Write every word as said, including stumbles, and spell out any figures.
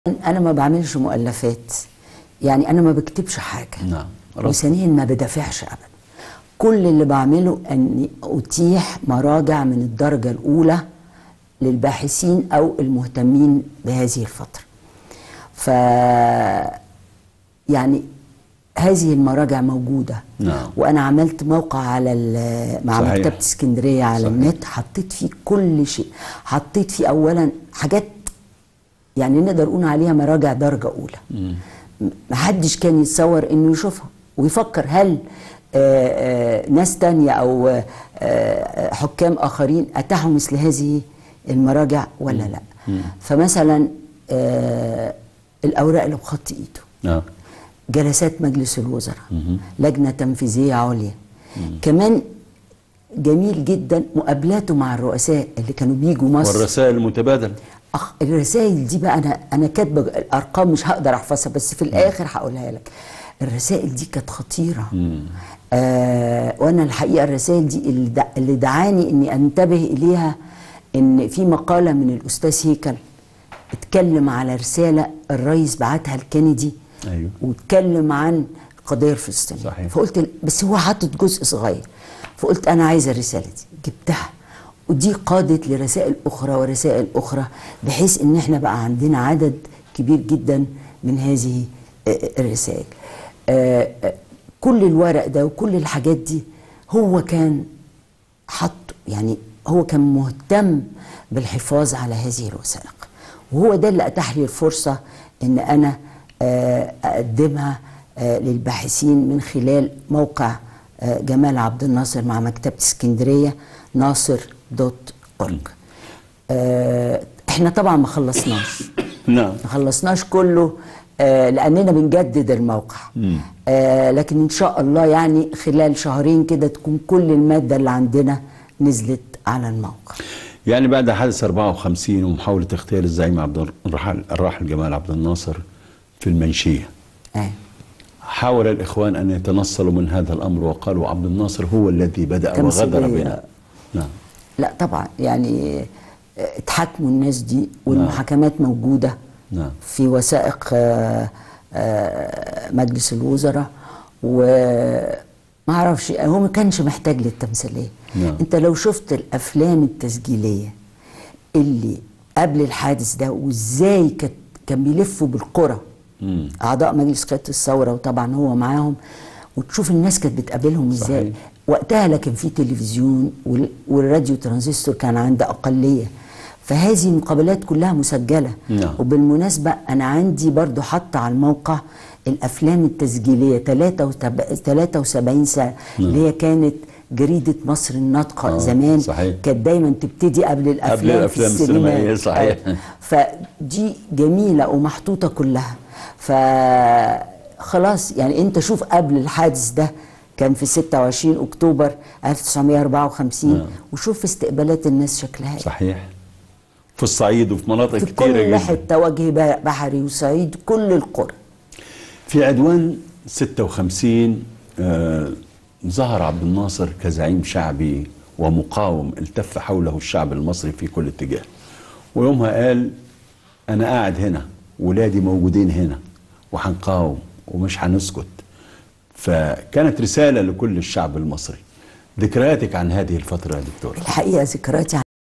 أنا ما بعملش مؤلفات، يعني أنا ما بكتبش حاجة. نعم. وثانيا ما بدافعش أبدا. كل اللي بعمله أني أتيح مراجع من الدرجة الأولى للباحثين أو المهتمين بهذه الفترة. ف يعني هذه المراجع موجودة. نعم. وأنا عملت موقع على مع صحيح. مكتبة اسكندرية على صحيح. النت، حطيت فيه كل شيء. حطيت فيه أولا حاجات يعني نقدر نقول عليها مراجع درجة أولى. محدش كان يتصور إنه يشوفها ويفكر هل آآ آآ ناس تانية أو آآ حكام آخرين أتاحوا مثل هذه المراجع ولا لا. مم. فمثلا الأوراق اللي بخط إيده، آه. جلسات مجلس الوزراء، مم. لجنة تنفيذية عليا، كمان جميل جدا مقابلاته مع الرؤساء اللي كانوا بيجوا مصر والرسائل المتبادلة. أخ الرسائل دي بقى انا انا كاتبه الارقام مش هقدر احفظها، بس في الاخر هقولها لك. الرسائل دي كانت خطيره. آه وانا الحقيقه الرسائل دي اللي, دع اللي دعاني اني انتبه اليها ان في مقاله من الاستاذ هيكل اتكلم على رساله الرئيس بعتها لكندي. ايوه. واتكلم عن القضيه الفلسطينيه. صحيح. فقلت بس هو حاطط جزء صغير، فقلت انا عايزه الرساله دي، جبتها ودي قادت لرسائل أخرى ورسائل أخرى، بحيث إن إحنا بقى عندنا عدد كبير جدا من هذه الرسائل. كل الورق ده وكل الحاجات دي هو كان حط، يعني هو كان مهتم بالحفاظ على هذه الوثائق، وهو ده اللي أتاح لي الفرصة إن أنا أقدمها للباحثين من خلال موقع جمال عبد الناصر مع مكتبة اسكندرية ناصر دوت اورج. آه احنا طبعا ما خلصناش. نعم. ما خلصناش كله آه لاننا بنجدد الموقع. آه لكن ان شاء الله يعني خلال شهرين كده تكون كل الماده اللي عندنا نزلت على الموقع. يعني بعد حادث أربعة وخمسين ومحاوله اغتيال الزعيم عبد الراحل الراحل جمال عبد الناصر في المنشيه. آه. حاول الاخوان ان يتنصلوا من هذا الامر وقالوا عبد الناصر هو الذي بدا وغدر بنا. نعم. لا طبعا يعني اتحاكموا الناس دي والمحاكمات موجوده. نعم. في وثائق آآ آآ مجلس الوزراء، وما اعرفش هو ما كانش محتاج للتمثيليه. نعم. انت لو شفت الافلام التسجيليه اللي قبل الحادث ده وازاي كان كان بيلفوا بالقرى اعضاء مجلس قياده الثوره وطبعا هو معاهم، وتشوف الناس كانت بتقابلهم ازاي. صحيح. وقتها لكن في تلفزيون والراديو ترانزستور كان عند اقليه، فهذه المقابلات كلها مسجله. نعم. وبالمناسبه انا عندي برضو حاطه على الموقع الافلام التسجيليه ثلاثة وسبعين ساعه. نعم. اللي هي كانت جريده مصر الناطقه. آه. زمان. صحيح. كانت دايما تبتدي قبل الافلام قبل الافلام في السينما. السينمائيه. صحيح. فدي جميله ومحطوطه كلها. ف خلاص يعني انت شوف قبل الحادث ده كان في ستة وعشرين أكتوبر ألف وتسعمائة وأربعة وخمسين. نعم. وشوف استقبالات الناس شكلها. صحيح. في الصعيد وفي مناطق في كتيرة جدا، في كل جدا. حته، وجه بحري وصعيد، كل القرى. في عدوان ستة وخمسين آه ظهر عبد الناصر كزعيم شعبي ومقاوم التف حوله الشعب المصري في كل اتجاه، ويومها قال أنا قاعد هنا، ولادي موجودين هنا، وهنقاوم ومش هنسكت. فكانت رسالة لكل الشعب المصري. ذكرياتك عن هذه الفترة يا دكتورة؟ الحقيقة ذكرياتي